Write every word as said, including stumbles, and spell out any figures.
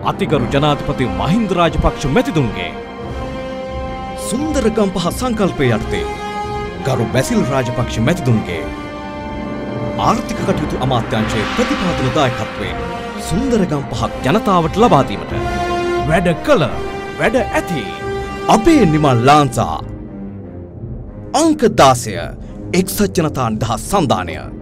අතිගරු ජනාධිපති මහින්ද රාජපක්ෂ මැතිතුන්ගේ සුන්දරගම්පහ සංකල්පය යටතේ ගරු බැසිල් රාජපක්ෂ මැතිතුන්ගේ ආර්ථික කටයුතු අමාත්‍යාංශයේ ප්‍රතිපාදන දායකත්වයෙන් සුන්දරගම්පහ ජනතාවට ලබා දීමට වැඩ කළ වැඩ ඇති අපේ නිමල් ලාංසා අංක දාසය එක්සත් ජනතා නිදහස් සන්ධානය